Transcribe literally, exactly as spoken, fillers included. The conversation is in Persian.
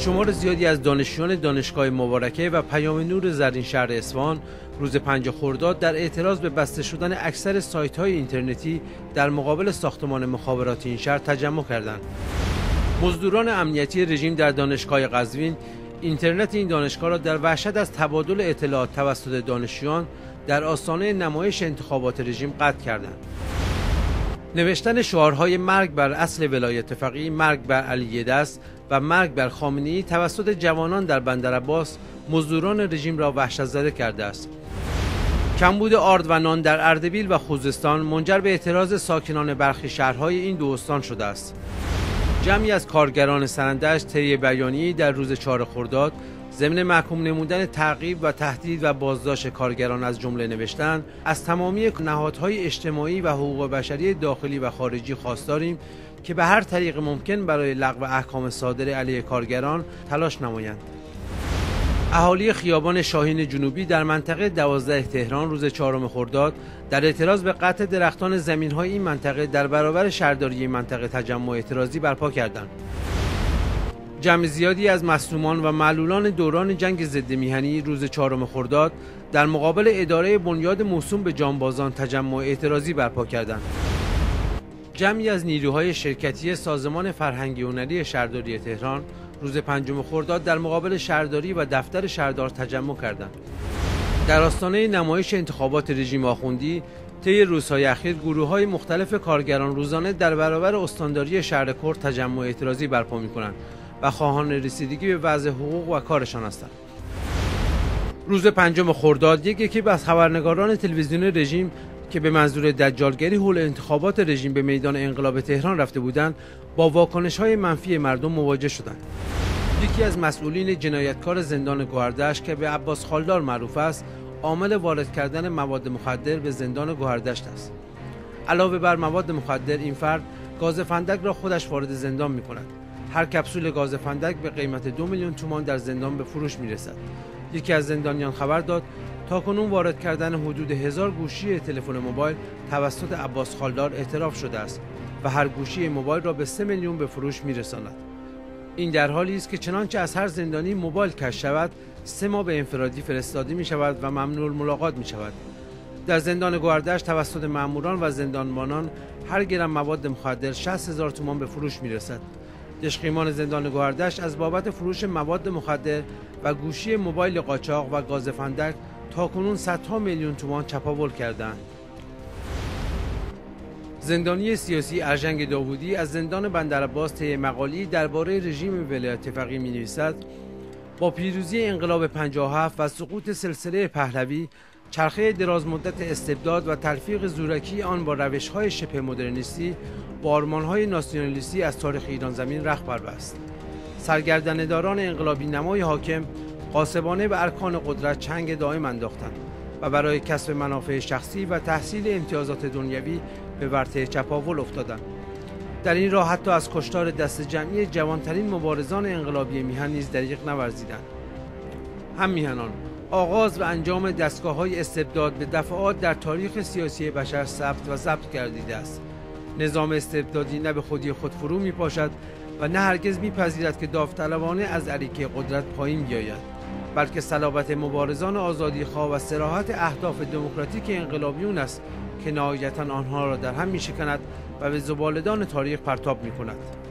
شمار زیادی از دانشجویان دانشگاه مبارکه و پیام نور زرین شهر اصفهان روز پنج خرداد در اعتراض به بسته شدن اکثر سایت‌های اینترنتی در مقابل ساختمان مخابراتی این شهر تجمع کردند. مزدوران امنیتی رژیم در دانشگاه قزوین اینترنت این دانشگاه را در وحشت از تبادل اطلاعات توسط دانشجویان در آستانه نمایش انتخابات رژیم قطع کردند. نوشتن شعارهای مرگ بر اصل ولایت فقیه، مرگ بر علی دست و مرگ بر خامنه‌ای توسط جوانان در بندرعباس مزدوران رژیم را وحشت زده کرده است. کمبود آرد و نان در اردبیل و خوزستان منجر به اعتراض ساکنان برخی شهرهای این دو استان شده است. جمعی از کارگران سنندج طی بیانیه‌ای در روز چهار خرداد ضمن محکوم نمودن تعقیب و تهدید و بازداشت کارگران از جمله نوشتند از تمامی نهادهای اجتماعی و حقوق بشری داخلی و خارجی خواستاریم که به هر طریق ممکن برای لغو احکام صادره علیه کارگران تلاش نمایند. اهالی خیابان شاهین جنوبی در منطقه دوازده تهران روز چهارم خرداد در اعتراض به قطع درختان زمین‌های این منطقه در برابر شهرداری این منطقه تجمع اعتراضی برپا کردند. جمع زیادی از مظلومان و معلولان دوران جنگ ضد میهنی روز چهارم خرداد در مقابل اداره بنیاد موسوم به جانبازان تجمع اعتراضی برپا کردند. جمعی از نیروهای شرکتی سازمان فرهنگی هنری شهرداری تهران روز پنجم خرداد در مقابل شهرداری و دفتر شهردار تجمع کردند. در آستانه نمایش انتخابات رژیم آخوندی طی روزهای اخیر گروه‌های مختلف کارگران روزانه در برابر استانداری شهر کرد تجمع اعتراضی برپا می‌کنند و خواهان رسیدگی به وضع حقوق و کارشان هستند. روز پنجم خرداد یک اکیپ از خبرنگاران تلویزیون رژیم که به منظور دجالگری حول انتخابات رژیم به میدان انقلاب تهران رفته بودند با واکنش‌های منفی مردم مواجه شدند. یکی از مسئولین جنایتکار زندان گوهردشت که به عباس خالدار معروف است عامل وارد کردن مواد مخدر به زندان گوهردشت است. علاوه بر مواد مخدر این فرد گاز فندک را خودش وارد زندان می‌کند. هر کپسول گاز فندک به قیمت دو میلیون تومان در زندان به فروش می‌رسد. یکی از زندانیان خبر داد تاکنون وارد کردن حدود هزار گوشی تلفن موبایل توسط عباس خالدار اعتراف شده است و هر گوشی موبایل را به سه میلیون به فروش می‌رساند. این در حالی است که چنانچه از هر زندانی موبایل کش شود سه ماه به انفرادی فرستاده می شود و ممنوع ملاقات می شود. در زندان گوهردشت توسط ماموران و زندانبانان هر گرم مواد مخدر شصت هزار تومان به فروش می رسد. دشقیمان زندان گوهردشت از بابت فروش مواد مخدر و گوشی موبایل قاچاق و گاز فندک تاکنون صدها میلیون تومان چپاول کردند. زندانی سیاسی ارژنگ داوودی از زندان بندرعباس طی مقالی درباره رژیم ولایت فقیه می نویسد با پیروزی انقلاب پنجاه و هفت و سقوط سلسله پهلوی چرخه دراز مدت استبداد و تلفیق زورکی آن با روش‌های شبه مدرنیستی با آرمان‌های ناسیونالیستی از تاریخ ایران زمین رخ بربست. سرگردنه‌داران انقلابی نمای حاکم غاصبانه به ارکان قدرت چنگ دائم انداختند و برای کسب منافع شخصی و تحصیل امتیازات دنیوی به ورطه چپاول افتادند. در این راه حتی از کشتار دست جمعی جوانترین مبارزان انقلابی میهن نیز دریغ نورزیدند. هم میهنان آغاز و انجام دستگاه‌های استبداد به دفعات در تاریخ سیاسی بشر ثبت و ضبط گردیده است. نظام استبدادی نه به خودی خود فرو میپاشد و نه هرگز میپذیرد که داوطلبانه از اریکه قدرت پایین بیاید، بلکه صلابت مبارزان آزادیخواه و صراحت اهداف دموکراتیک انقلابیون است که نهایتاً آنها را در هم میشکند و به زباله‌دان تاریخ پرتاب میکند.